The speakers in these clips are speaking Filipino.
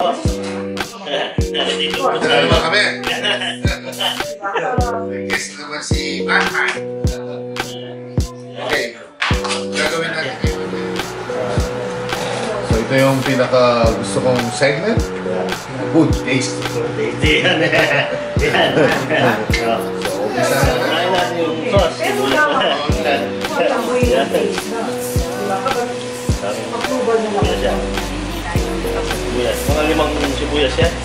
Dito naman kami. Guest naman si Batman. Okay. Gagawin natin kayo. So ito yung pinaka gusto kong segment. Good taste. Yan. So, umpisa natin yung sauce. Sibuyas. Mga 5 sibuyas yan.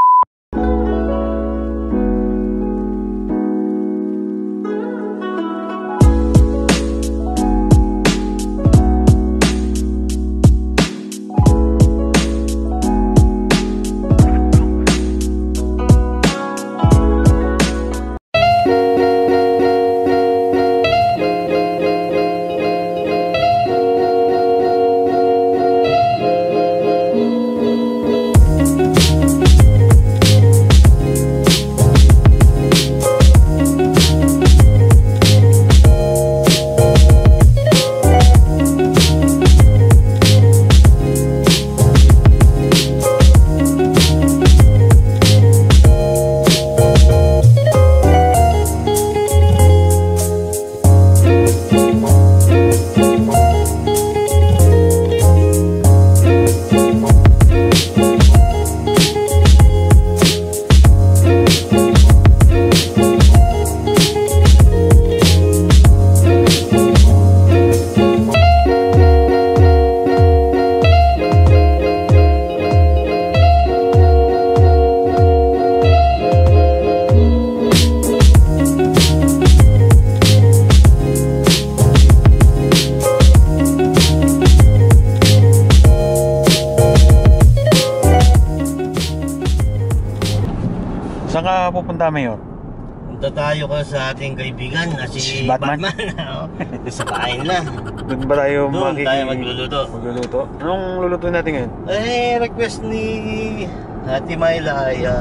Saan ka pupunta, Mayor? Punta tayo ka sa ating kaibigan na si Batman. Sa bahay nila. Doon ba tayo tayo magluluto. Anong luluto natin ngayon? Request ni Ate Myla ay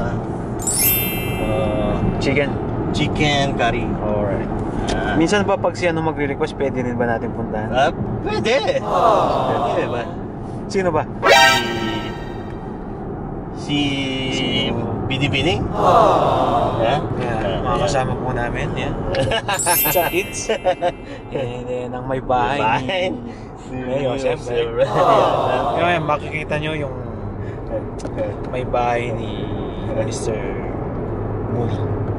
chicken curry. Alright. Minsan ba pag si ano magre-request, pwede rin ba natin puntahan? Pwede. Pwede ba? Sino ba? Si Bini-Bini. Mga kasama po namin. Sa kids. And then ang may bahay. Ngayon, siyempre. Ngayon, makikita nyo yung may bahay ni Mr. Moody.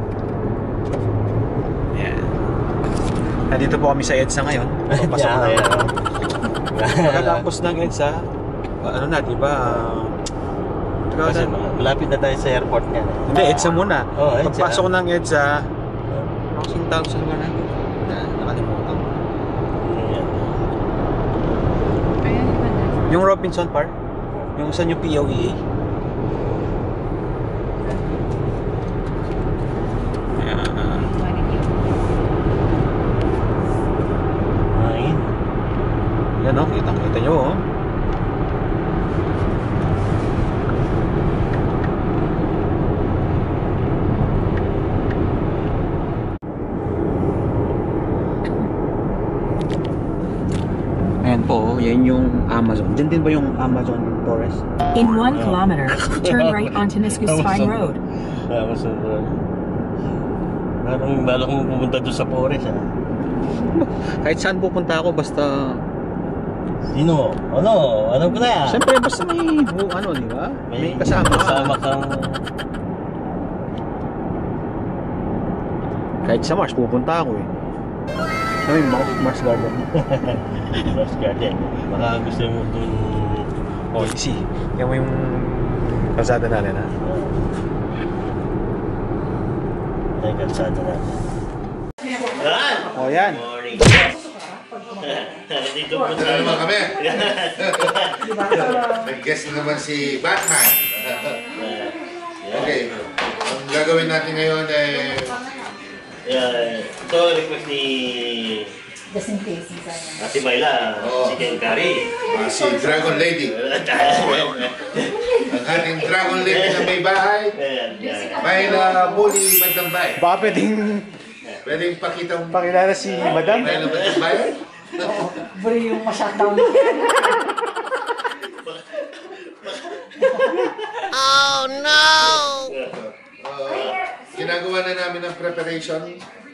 Yan. Nandito po kami sa EDSA ngayon. Papasok na. Pagkatapos ng EDSA, ano na, diba? Kasi malapit na tayo sa airport nga. Hindi, EDSA muna. Pagpasok ng EDSA, kasing tawag sa lugar natin. Nakalimutan. Yung Robinson Park, yung saan yung POEA. Yan o, kita nyo o. Ayan po, yan yung Amazon. Diyan din ba yung Amazon Forest? In 1 kilometer, turn right onto Nisquespine Road. Amazon Road. Parang balak mo pumunta doon sa forest, ha? Kahit saan pupunta ako, basta... Sino? Ano ko na yan? Siyempre, basta may ano, di ba? May kasama ka. Kasama kang... Kahit sa Mars, pupunta ako eh. Ano yung Mars Garden? Mars Garden. Baka gusto mo dun... Oh, easy. Yan mo yung kalsada natin, ha? Ay, kalsada natin. Yan! Oh, yan. Morning. Dito naman kami. Nag-guest naman si Batman. Okay. Ang gagawin natin ngayon ay... Ito request ni Ate Myla, chicken curry. Si Dragon Lady. Ang ating Dragon Lady na may bahay. Myla Moody Magdambay. Baka Pwedeng pakilala si Madam? Myla Magdambay? Buri yung ma-shutdown. Ginagawa na namin ang preparation.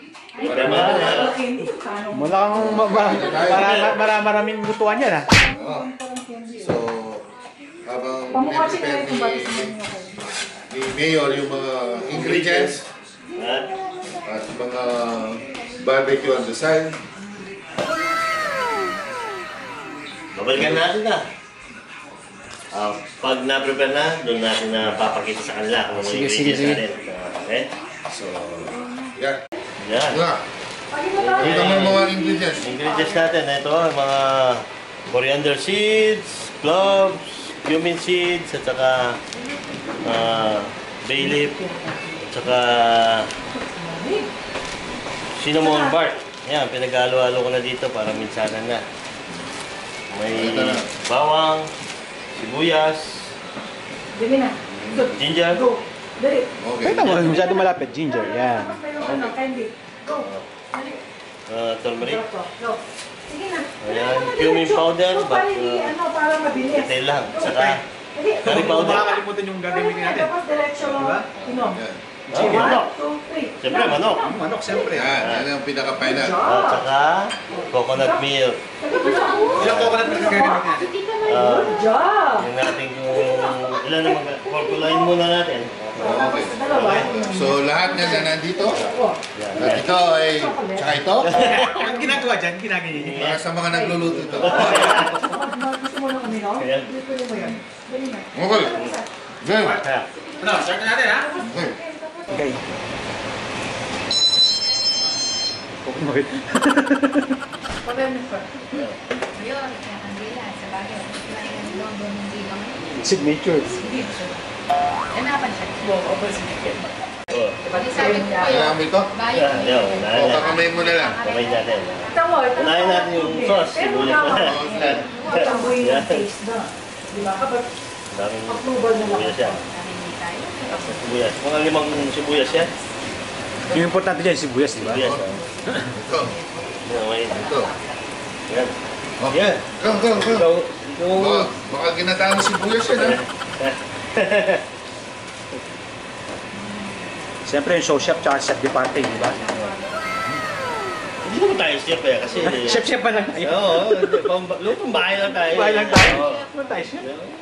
Mula kang maraming lutuan yan, ha? So, habang prepare ni Mayor yung mga ingredients at mga barbecue on the side. Babalikan natin na. Pag na-prepare na, doon natin na papakita sa kanila kung ano yung ingredients natin. Okay? So, yeah. Yan. Ito ang mga ingredients. Ingredients natin, ito ang mga coriander seeds, cloves, cumin seeds, at saka bay leaf, at saka cinnamon bark. Yan, pinag-halo-halo ko na dito para minsanan na. May bawang, sibuyas, ginger. Okay. Kaya mo, masyado malapit. Ginger, yan. Turmeric. Ayan, cumin powder, but detail lang. Saka curry powder. Makakalimutan yung gagamitin natin. Diba? Manok. Siyempre, manok. Manok, siyempre. Yan ang pinaka-final. At saka coconut milk. Ilang coconut milk ang gagamitin natin? Yung natin ilan na mag-porculain muna natin. Okay. So, lahat yan na nandito. At ito ay, tsaka ito, Ang ginagawa dyan, ginagawa para sa mga nagluluto ito. Ayan. Okay. Then, Ano, start na natin, ha? okay. Okay. Signature. Kailangan mo ito? O, kakamay mo na lang. Kamay natin. Unahin natin yung sauce. Sibuyas pa. Daming sibuyas yan. Sibuyas. Mga 5 sibuyas yan. Yung importante dyan, sibuyas, di ba? Sibuyas. Ito. Yan, may. Ito. Yan. Oh. Yan. Go. Baka ginataan si Buyas yan, ha? Siyempre yung show chef tsaka chef de party, di ba? Hindi naman tayo chef eh, kasi... Chef pa lang tayo. Oo, lutong bahay lang tayo. Bahay lang tayo. Oo. Ano tayo chef?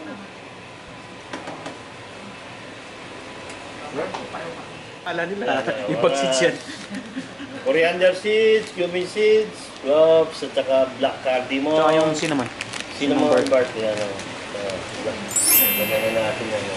Ala nila, yung pag-seeds yan. Coriander seeds, cumin seeds, cloves, at saka black cardamom. Tsaka yung cinnamon. Cinnamon bark. Yan o. Lagyan na natin yan.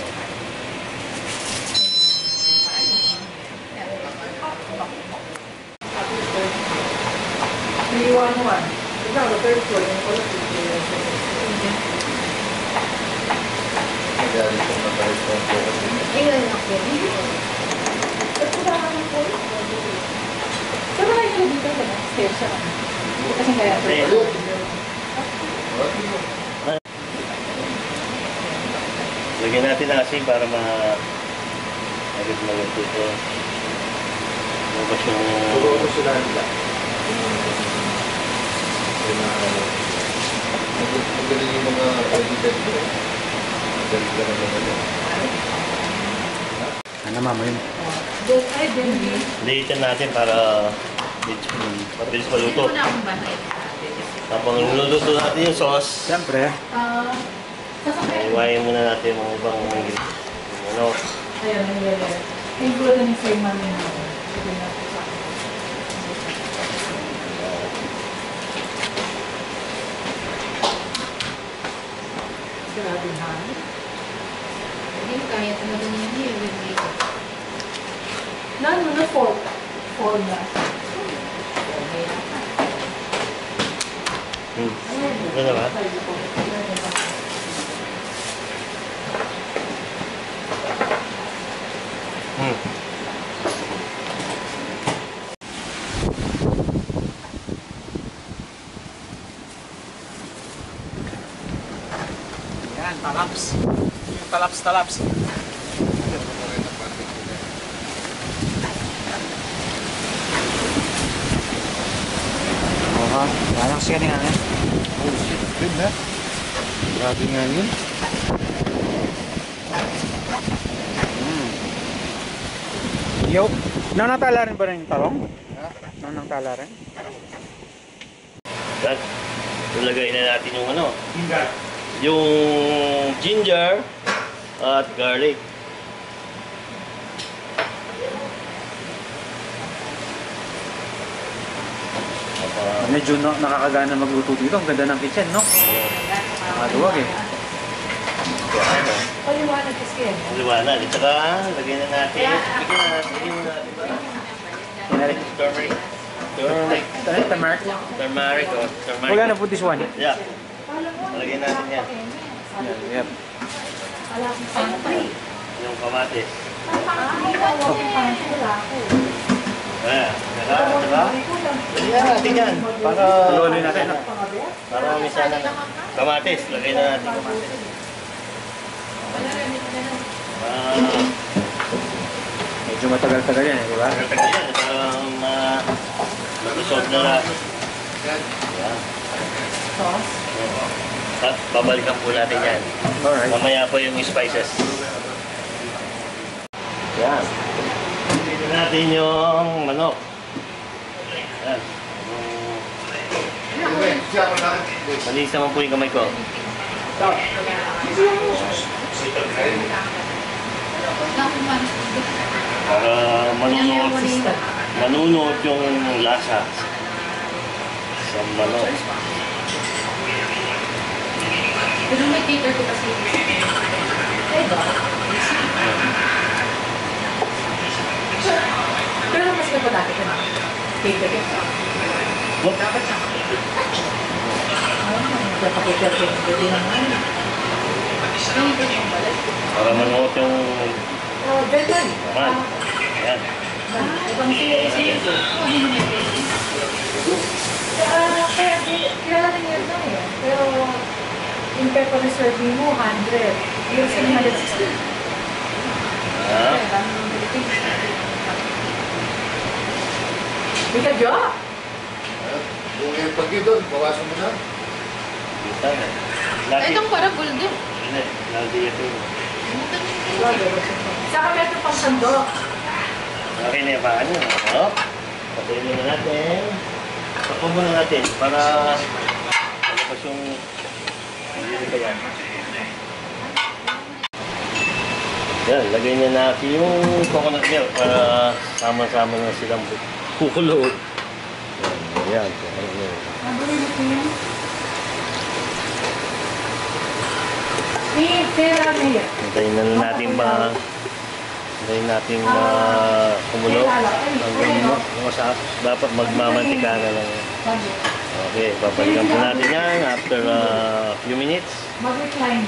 Magaling kong naka-respond po kasi. Lagyan natin na asin para agad maluto ito. Mabas yung... Puro sila nila. Magaling yung mga kaibigan ko. Magaling ka naman ano. Ano mama yun? Liitan natin para mabilis maluto. Habang niluluto natin yung sauce, Siyempre. iwain muna natin yung mga ibang ingredients. Ano? Kaya talaga niya Nano na fall na. Ano ba? Yan, talaps. Yung talaps. Oha, parang siya nga yan. Oh shit, good na. Grabe nga yun. Yo, nanatala rin ba rin yung talong? Nanatala rin? Yan. Ilagay na natin yung ano. Yung ginger at garlic. Medyo nakakagana magluto dito. Ang ganda ng kitchen, no? Maluwag eh. Paliwanag kasi yan. Liwanag. At saka, lagyan na natin. Lagyan na natin ba? Turmeric. Turmeric. Turmeric o turmeric. Wala na po this one. Yeah. Lagyan natin yan. Yep. Yung kamatis. Ayan. Saka. Lagyan natin yan. Para Tuloy natin. Para mamisahan na. Kamatis. Lagyan na natin kamatis. Medyo matagal-tagal yan, di ba? Matagal yan. Parang mag-resolve na natin. Yan. At babalikan po natin yan. Alright. Mamaya po yung spices. Yan. Dito natin yung manok. Yan. Malinis naman po yung kamay ko. Para manunod yung lasa sa manok. Pero may cater ko kasi. Pero mas ka pa dati ka na. Cater ka. Dapat siya. Dapat cater ka. Hindi naman. Para manuot yung Ganyan. naman. Ayan. Ibang siya. Kaya kilala rin yun lang eh. Pero yung pepper na serving mo, 100. Yung sa 160. Ah. Hindi ka diyo? Kung yung pag-i doon, bawasan mo na. Kita na. Lagi. Itong parang golden. Hindi. Lagi ito. Saka meron pang sandok. Okay na yung paan nyo. Oh. Patayin muna natin. Takpan muna natin para malabas yung hindi pa yan. Yan, lagay na natin yung coconut milk para sama-sama na silang kukulo. Yan, coconut milk. Hintayin na natin kumulo. Dapat magmamantika na lang. Okay, babalikan po natin yan after a few minutes. Mag-recline.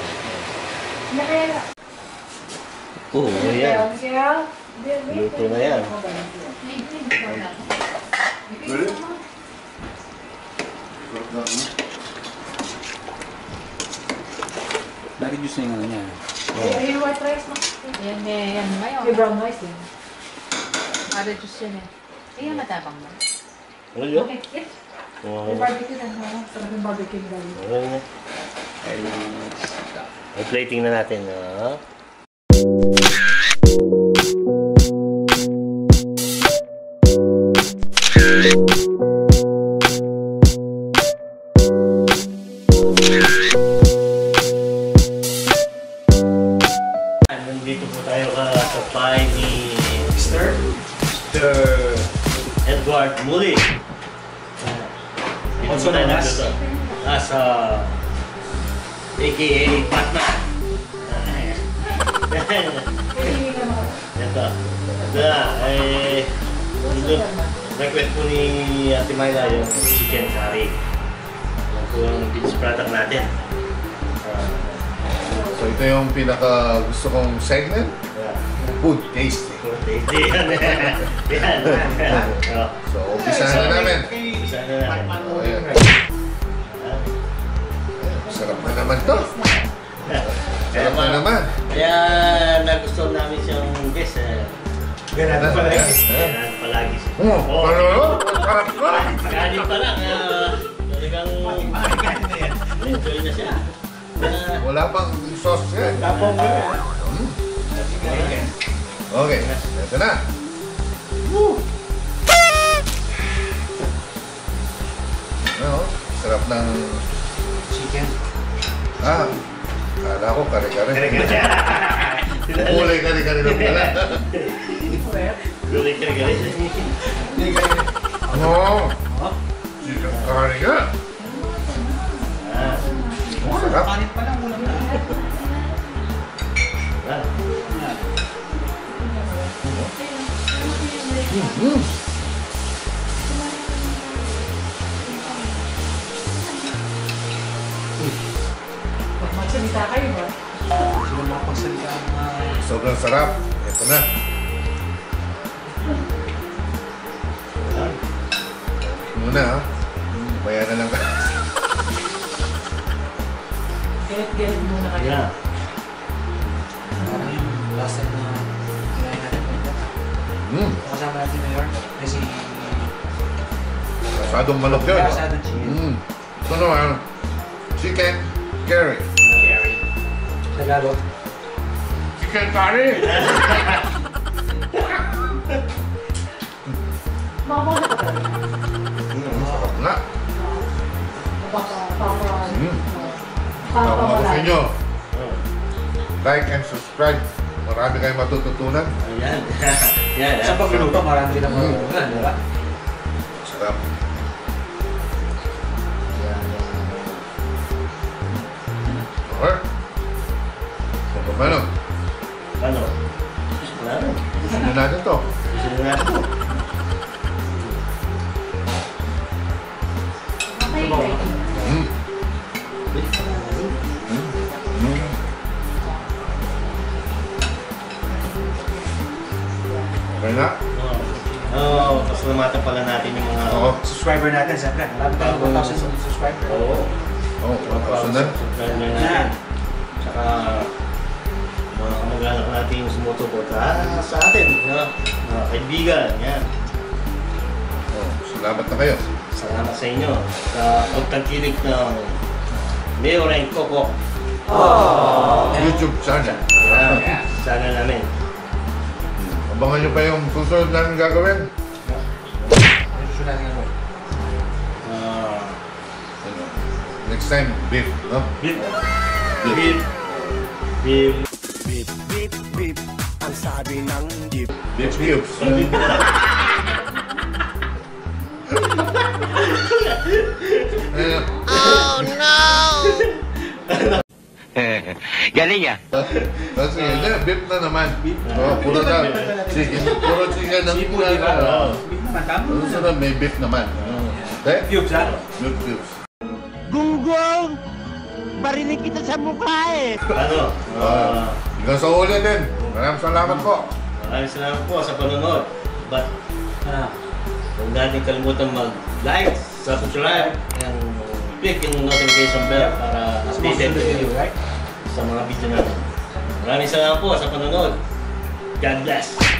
Oh, yan. Luto na yan. Lagi juice na yung ano niya. Yung white rice mo. Yan eh, yan ngayon. Yung brown rice eh. Ada juice yan eh. Ayan, matapang mo. Ano yun? Okay, yes. Oh, Yung barbecue na, no? Sarap yung barbecue dali. okay na. Ay, plating na natin. Nandito po tayo sa bahay ni Mr. Edward Muli. Also known as AKA Batman. Ito. Ito. Request po ni Ate Myla yung chicken curry. Yan po yung beach product natin. So ito yung pinaka gusto kong segment. Food tasting. Yan. So umpisahan na namin. Umpisahan na namin. Oh, ayan. Sarap na naman to. Sarap na naman. Kaya nagustuhan namin siyang guest. Ganun palagi. Ganun palagi siya. Oh, ano? Sarap ko. Kanin pa lang. Talagang enjoy na siya. Wala pang sauce yan. Tapong yun. Okay, ito na. Ano, sarap ng... Chicken. Kala ko kare-kare. Kulay kare-kare na pala. Gulay kare-kare. Oo. Chicken kare nga. Sarap. Kanin pa lang, ulam na. Magsalita kayo ba? Sila makapagsalita ang mga... Sobrang sarap. Ito na. Muna ha. Bayan na lang ka. Galit-galit muna kayo. Yeah. Parang yung last time na kinain natin. Kasama natin na York. Kasi... Masyadong malok yun. Masyadong chicken. Ito naman. Chicken curry. Tagalog. Chicken curry! Makakuha ka ba? Sarap nga. Ako Papa sa inyo. Like and subscribe. Marami kayong matututunan. Ayan. Yan. Sa pagluluto, marami din ang mga di ba? Sarap. Okay. So, paano? Ano? Wala na. Gusto natin to. Gusto na natin ito. Okay, okay. Okay na? Oo. Pasalamatan pala natin yung mga... Oo. Subscriber natin, siyempre. Marami tayong 1,000 subscriber. Oo. Oo, 1,000 na. Subscriber natin. Tsaka mga kamag-anak natin yung sumusuporta sa atin. Mga kaibigan. Yan. Oh, salamat na kayo. Salamat sa inyo sa pagtangkilik ng Mayor and Coco. YouTube channel. Yan. Sana namin. Abangan nyo pa yung susunod namin gagawin. Ano siya natin ano? Ano? Next time, beef, no? Beef. Beef. Beef. Beep, beep, beep, ang sabi ng jeep. Beef cubes. Oh no! Galing ya. Kasi hindi, beef na naman. Oh, puro na. Chicken, puro chicken ang Seafood, di ba? Oo. Big naman, tama. Susunod, may beef naman. Okay? Cubes, ha? Beef cubes. Gunggong! Barinig kita sa mukha eh! Ano? Hanggang sa uli din. Maraming salamat po. Maraming salamat po sa panonood. But huwag natin kalimutan mag-like, subscribe, and click yung notification bell para updated kayo right? sa mga video natin. Maraming salamat po sa panonood. God bless!